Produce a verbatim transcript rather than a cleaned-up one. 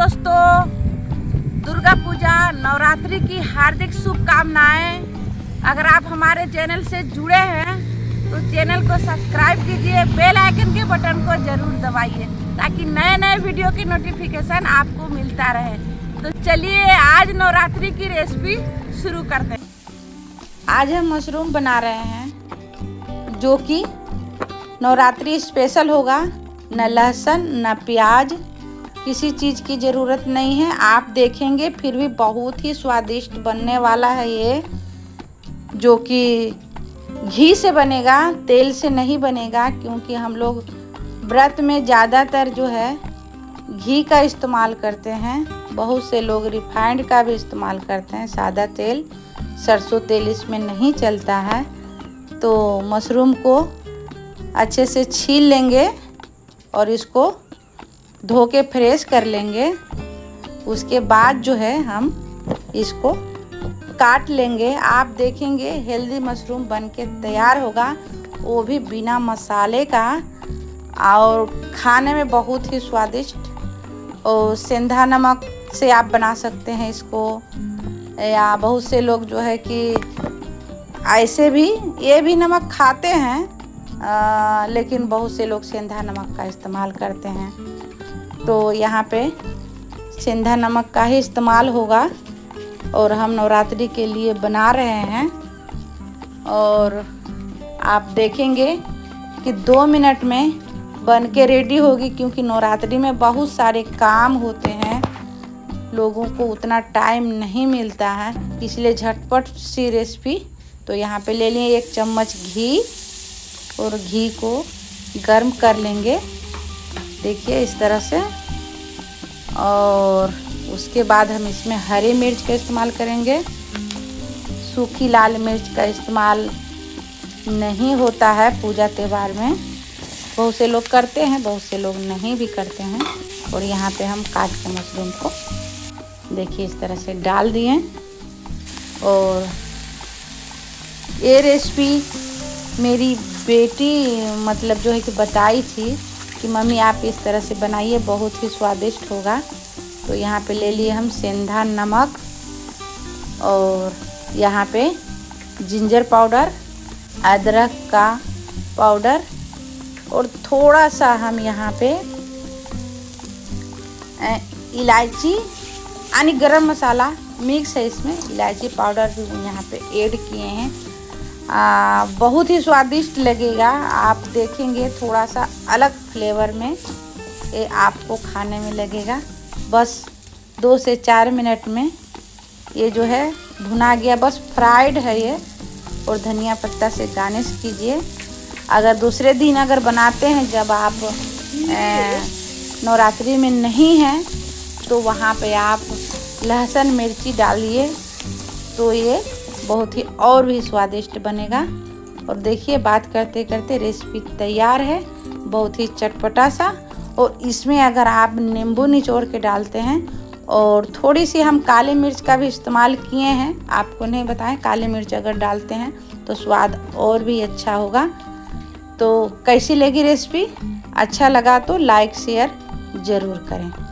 दोस्तों, दुर्गा पूजा नवरात्रि की हार्दिक शुभकामनाएं। अगर आप हमारे चैनल से जुड़े हैं तो चैनल को सब्सक्राइब कीजिए, बेल आइकन के बटन को जरूर दबाइए ताकि नए नए वीडियो की नोटिफिकेशन आपको मिलता रहे। तो चलिए आज नवरात्रि की रेसिपी शुरू करते हैं। आज हम मशरूम बना रहे हैं जो कि नवरात्रि स्पेशल होगा। न लहसुन न प्याज, किसी चीज़ की ज़रूरत नहीं है। आप देखेंगे फिर भी बहुत ही स्वादिष्ट बनने वाला है ये, जो कि घी से बनेगा, तेल से नहीं बनेगा, क्योंकि हम लोग व्रत में ज़्यादातर जो है घी का इस्तेमाल करते हैं। बहुत से लोग रिफाइंड का भी इस्तेमाल करते हैं, सादा तेल, सरसों तेल इसमें नहीं चलता है। तो मशरूम को अच्छे से छील लेंगे और इसको धो के फ्रेश कर लेंगे। उसके बाद जो है हम इसको काट लेंगे। आप देखेंगे हेल्दी मशरूम बन के तैयार होगा, वो भी बिना मसाले का, और खाने में बहुत ही स्वादिष्ट। और सेंधा नमक से आप बना सकते हैं इसको, या बहुत से लोग जो है कि ऐसे भी ये भी नमक खाते हैं, आ, लेकिन बहुत से लोग सेंधा नमक का इस्तेमाल करते हैं। तो यहाँ पे सेंधा नमक का ही इस्तेमाल होगा और हम नवरात्रि के लिए बना रहे हैं। और आप देखेंगे कि दो मिनट में बन के रेडी होगी, क्योंकि नवरात्रि में बहुत सारे काम होते हैं, लोगों को उतना टाइम नहीं मिलता है, इसलिए झटपट सी रेसिपी। तो यहाँ पे ले लिए एक चम्मच घी और घी को गर्म कर लेंगे, देखिए इस तरह से। और उसके बाद हम इसमें हरी मिर्च का इस्तेमाल करेंगे। सूखी लाल मिर्च का इस्तेमाल नहीं होता है पूजा त्यौहार में, बहुत से लोग करते हैं, बहुत से लोग नहीं भी करते हैं। और यहाँ पे हम काट के मशरूम को देखिए इस तरह से डाल दिए। और ये रेसिपी मेरी बेटी मतलब जो है कि बताई थी कि मम्मी आप इस तरह से बनाइए, बहुत ही स्वादिष्ट होगा। तो यहाँ पे ले लिए हम सेंधा नमक, और यहाँ पे जिंजर पाउडर, अदरक का पाउडर, और थोड़ा सा हम यहाँ पे इलायची यानी गरम मसाला मिक्स है, इसमें इलायची पाउडर भी यहाँ पे ऐड किए हैं। आ, बहुत ही स्वादिष्ट लगेगा। आप देखेंगे थोड़ा सा अलग फ्लेवर में ये आपको खाने में लगेगा। बस दो से चार मिनट में ये जो है भुना गया, बस फ्राइड है ये। और धनिया पत्ता से गार्निश कीजिए। अगर दूसरे दिन अगर बनाते हैं, जब आप नवरात्रि में नहीं हैं, तो वहाँ पे आप लहसुन मिर्ची डालिए, तो ये बहुत ही और भी स्वादिष्ट बनेगा। और देखिए बात करते करते रेसिपी तैयार है, बहुत ही चटपटा सा। और इसमें अगर आप नींबू निचोड़ के डालते हैं, और थोड़ी सी हम काली मिर्च का भी इस्तेमाल किए हैं, आपको नहीं बताएं, काली मिर्च अगर डालते हैं तो स्वाद और भी अच्छा होगा। तो कैसी लगी रेसिपी? अच्छा लगा तो लाइक शेयर ज़रूर करें।